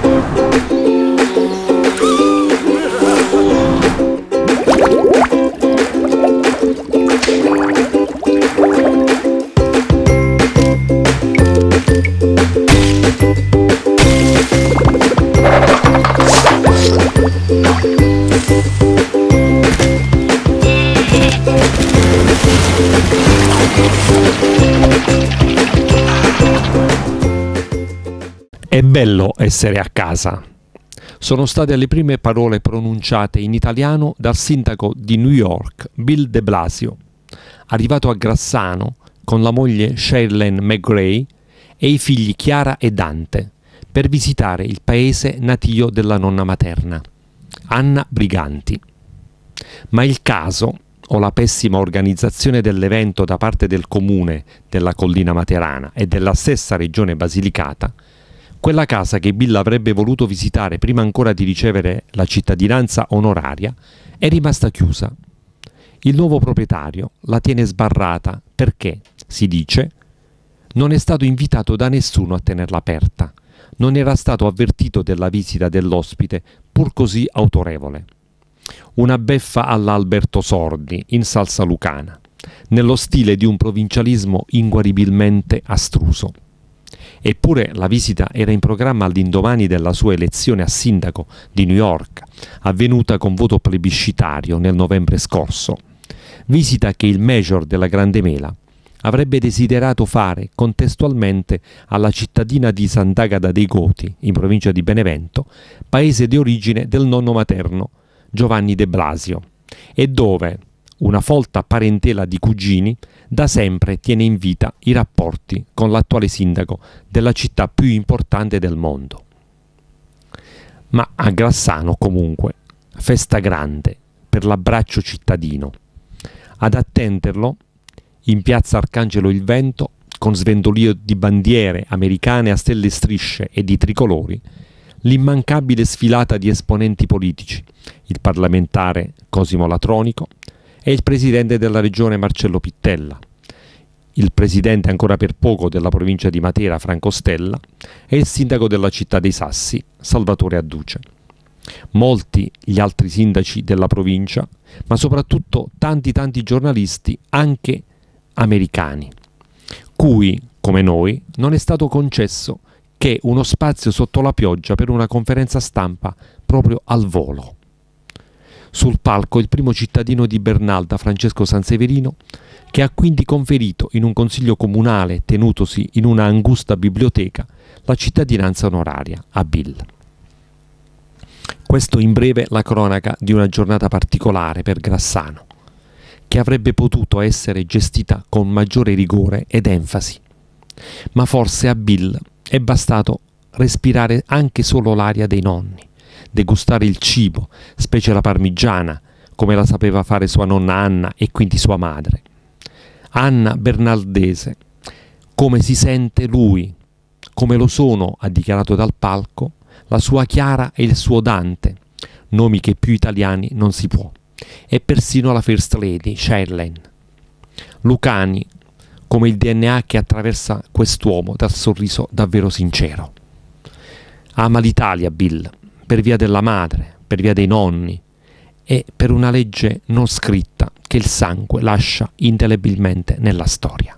È bello essere a casa. Sono state le prime parole pronunciate in italiano dal sindaco di New York, Bill de Blasio, arrivato a Grassano con la moglie Shailene McGray e i figli Chiara e Dante per visitare il paese natio della nonna materna, Anna Briganti. Ma il caso o la pessima organizzazione dell'evento da parte del comune della Collina Materana e della stessa regione Basilicata, quella casa che Bill avrebbe voluto visitare prima ancora di ricevere la cittadinanza onoraria, è rimasta chiusa. Il nuovo proprietario la tiene sbarrata perché, si dice, non è stato invitato da nessuno a tenerla aperta, non era stato avvertito della visita dell'ospite pur così autorevole. Una beffa alla Alberto Sordi in salsa lucana, nello stile di un provincialismo inguaribilmente astruso. Eppure la visita era in programma all'indomani della sua elezione a sindaco di New York, avvenuta con voto plebiscitario nel novembre scorso. Visita che il Major della Grande Mela avrebbe desiderato fare contestualmente alla cittadina di Sant'Agata dei Goti, in provincia di Benevento, paese di origine del nonno materno Giovanni de Blasio, e dove una folta parentela di cugini da sempre tiene in vita i rapporti con l'attuale sindaco della città più importante del mondo. Ma a Grassano comunque, festa grande per l'abbraccio cittadino. Ad attenderlo, in piazza Arcangelo il Vento, con sventolio di bandiere americane a stelle e strisce e di tricolori, l'immancabile sfilata di esponenti politici, il parlamentare Cosimo Latronico e il presidente della regione Marcello Pittella, il presidente ancora per poco della provincia di Matera Franco Stella e il sindaco della città dei Sassi Salvatore Adduce. Molti gli altri sindaci della provincia, ma soprattutto tanti giornalisti anche americani, cui, come noi, non è stato concesso che uno spazio sotto la pioggia per una conferenza stampa proprio al volo. Sul palco il primo cittadino di Bernalda, Francesco Sanseverino, che ha quindi conferito in un consiglio comunale tenutosi in una angusta biblioteca la cittadinanza onoraria a Bill. Questo in breve la cronaca di una giornata particolare per Grassano, che avrebbe potuto essere gestita con maggiore rigore ed enfasi. Ma forse a Bill è bastato respirare anche solo l'aria dei nonni, degustare il cibo, specie la parmigiana, come la sapeva fare sua nonna Anna e quindi sua madre. Anna Bernaldese, come si sente lui, come lo sono, ha dichiarato dal palco, la sua Chiara e il suo Dante, nomi che più italiani non si può, e persino la First Lady, Shailene. Lucani, come il DNA che attraversa quest'uomo dal sorriso davvero sincero. Ama l'Italia, Bill, per via della madre, per via dei nonni e per una legge non scritta che il sangue lascia indelebilmente nella storia.